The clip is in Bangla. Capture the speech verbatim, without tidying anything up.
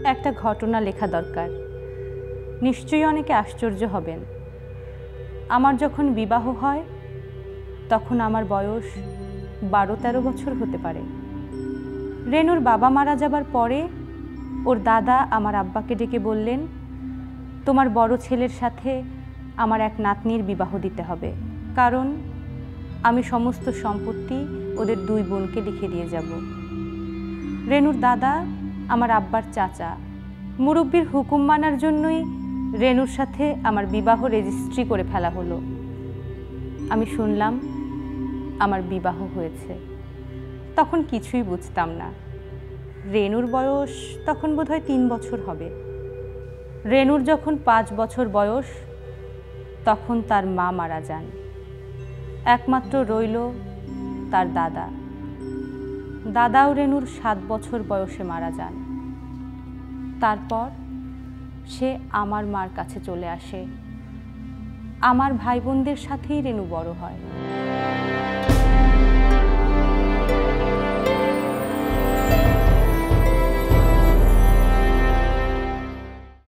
একটা ঘটনা লেখা দরকার। নিশ্চয়ই অনেকে আশ্চর্য হবেন। আমার যখন বিবাহ হয় তখন আমার বয়স বারো তেরো বছর হতে পারে। রেনুর বাবা মারা যাবার পরে ওর দাদা আমার আব্বাকে ডেকে বললেন, তোমার বড় ছেলের সাথে আমার এক নাতনির বিবাহ দিতে হবে, কারণ আমি সমস্ত সম্পত্তি ওদের দুই বোনকে লিখে দিয়ে যাব। রেনুর দাদা আমার আব্বার চাচা, মুরব্বির হুকুম মানার জন্যই রেনুর সাথে আমার বিবাহ রেজিস্ট্রি করে ফেলা হলো। আমি শুনলাম আমার বিবাহ হয়েছে। তখন কিছুই বুঝতাম না। রেনুর বয়স তখন বোধহয় তিন বছর হবে। রেনুর যখন পাঁচ বছর বয়স তখন তার মা মারা যান। একমাত্র রইল তার দাদা। দাদাও রেনুর সাত বছর বয়সে মারা যান। তারপর সে আমার মার কাছে চলে আসে। আমার ভাই বোনদের সাথেই রেনু বড় হয়।